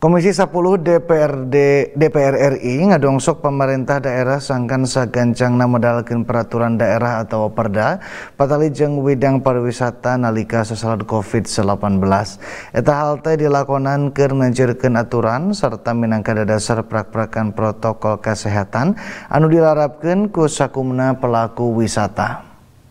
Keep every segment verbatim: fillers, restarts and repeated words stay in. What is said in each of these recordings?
Komisi sepuluh D P R D D P R R I ngadongsok pemerintah daerah sangkan sagancangna medalkeun peraturan daerah atau perda patali jeung widang pariwisata nalika sasalad covid delapan belas. Eta hal teh dilakonan keur ngajieurkeun aturan sarta minangka dasar prak-prakan protokol kesehatan anu dilarapkeun ku sakumna pelaku wisata.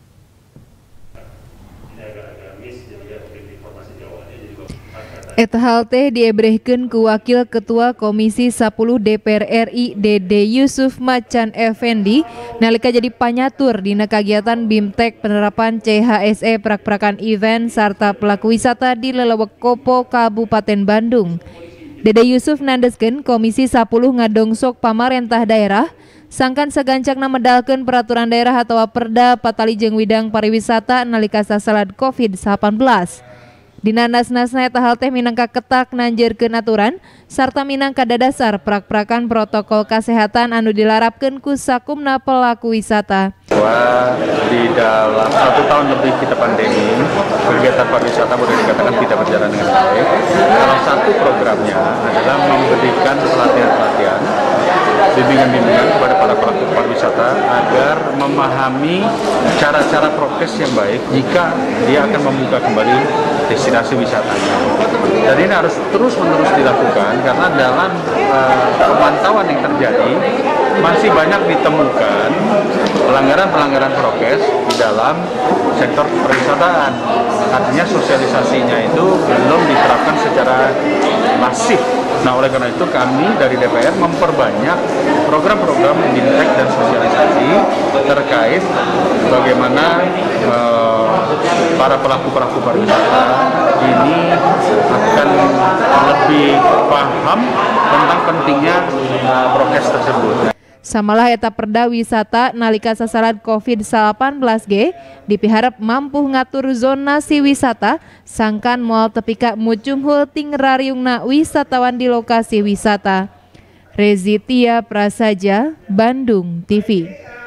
Eta hal teh diebrehkeun ku Wakil Ketua Komisi sepuluh D P R R I Dede Yusuf Macan Effendi nalika jadi panyatur dina kagiatan Bimtek penerapan C H S E prak-prakan event sarta pelaku wisata di Lelewek Kopo Kabupaten Bandung. Dede Yusuf nandeskeun Komisi sepuluh ngadongsok pamarentah daerah sangkan sagancangna medalkeun peraturan daerah atau perda patali jeung widang pariwisata nalika sasalad covid delapan belas. Dina nas-nasna eta hal teh minangka ketak nanjeurkeun aturan sarta minangka dadasar prak-prakan protokol kesehatan anu dilarapkeun ku sakumna pelaku wisata. Bahwa di dalam satu tahun lebih kita pandemi, kegiatan pariwisata boleh dikatakan tidak berjalan dengan baik. Salah satu programnya adalah memberikan pelatihan-pelatihan, bimbingan-bimbingan kepada para pelaku pariwisata agar memahami cara-cara prokes yang baik jika dia akan membuka kembali destinasi wisatanya. Dan ini harus terus-menerus dilakukan karena dalam uh, pemantauan yang terjadi masih banyak ditemukan pelanggaran-pelanggaran prokes di dalam sektor pariwisataan. Artinya sosialisasinya itu belum diterapkan secara masif. Nah, oleh karena itu kami dari D P R memperbanyak program-program bimtek dan sosialisasi terkait bagaimana uh, para pelaku-pelaku pariwisata ini akan lebih paham tentang pentingnya uh, prokes tersebut. Samalah eta perda wisata nalika sasalad covid delapan belas ge dipiharep mampu ngatur zonasi wisata sangkan moal tepika mucumhul ting rariungna wisatawan di lokasi wisata. Rezitia Prasaja, Bandung T V.